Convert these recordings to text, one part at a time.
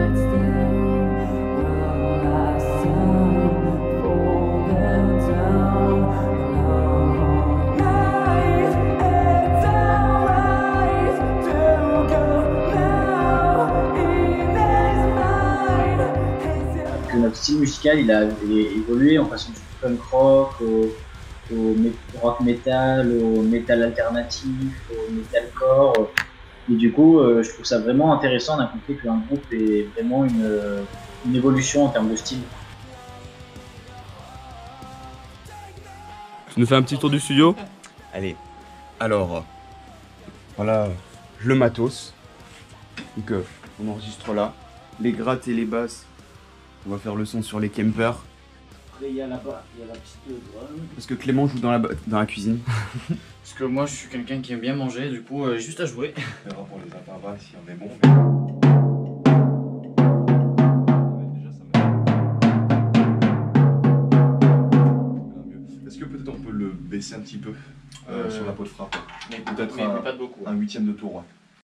Notre style musical il a évolué, en passant du punk rock au rock metal, au metal alternatif, au metalcore. Et du coup, je trouve ça vraiment intéressant d'inculquer qu'un groupe est vraiment une évolution en termes de style. Tu nous fais un petit tour du studio? Allez, alors, voilà le matos. Donc, on enregistre là. Les grattes et les basses, on va faire le son sur les Kemper. Après, il y a là-bas, il y a la petite drum. Parce que Clément joue dans la cuisine. Parce que moi, je suis quelqu'un qui aime bien manger, du coup, juste à jouer. On verra pour les intervalles si on est bon. Est-ce que peut-être on peut le baisser un petit peu sur la peau de frappe? Mais peut-être pas de beaucoup. un huitième de tour. Ouais.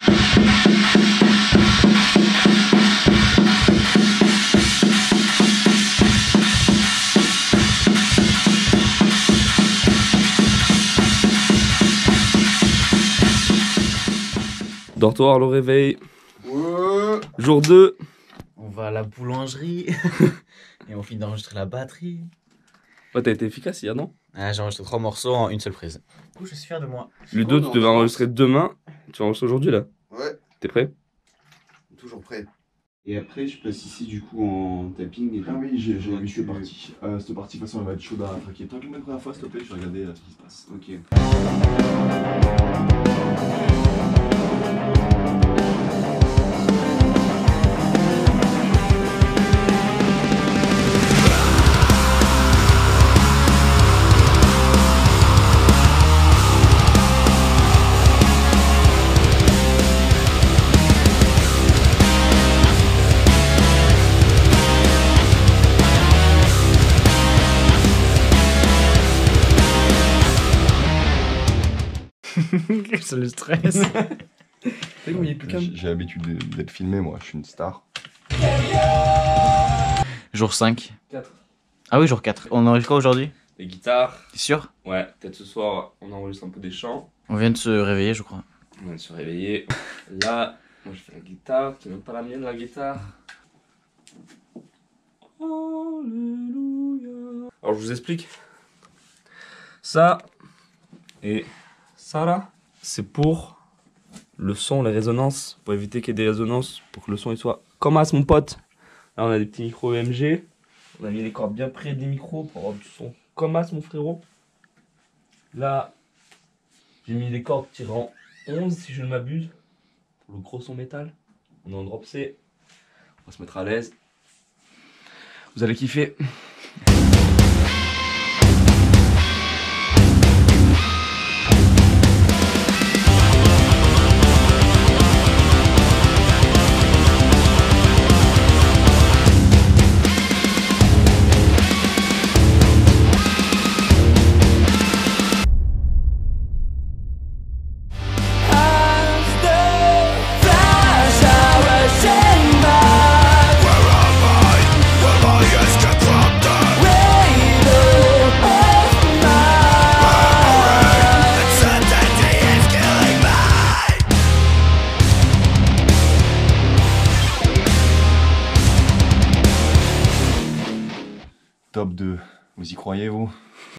Dortoir, le réveil. Ouais. Jour 2. On va à la boulangerie et on finit d'enregistrer la batterie. Ouais, t'as été efficace hier, non? Ah, j'ai enregistré 3 morceaux en une seule prise. Du coup, je suis fier de moi. Le 2, tu devais enregistrer demain. Tu vas enregistrer aujourd'hui, là? Ouais. T'es prêt? Toujours prêt. Et après, je passe ici du coup en tapping et Ah oui, j'ai vu cette partie. Cette partie, de toute façon, elle va être chaude à traquer. Tant que la première fois, s'il te plaît, je vais regarder ce qui se passe. Ok. C'est le stress. J'ai l'habitude d'être filmé, moi, je suis une star. Jour 5. 4. Ah oui, jour 4. On enregistre quoi aujourd'hui? Les guitares. T'es sûr? Ouais, peut-être ce soir, on enregistre un peu des chants. On vient de se réveiller, je crois. On vient de se réveiller. Là, moi je fais la guitare. C'est même pas la mienne, la guitare. Alléluia. Alors je vous explique. Ça et ça là, c'est pour le son, les résonances, pour éviter qu'il y ait des résonances, pour que le son il soit comme as mon pote. Là on a des petits micros EMG, on a mis les cordes bien près des micros pour avoir du son comme as mon frérot. Là j'ai mis les cordes tirant 11 si je ne m'abuse, pour le gros son métal. On est en drop C, on va se mettre à l'aise. Vous allez kiffer. Top 2. Vous y croyez, vous?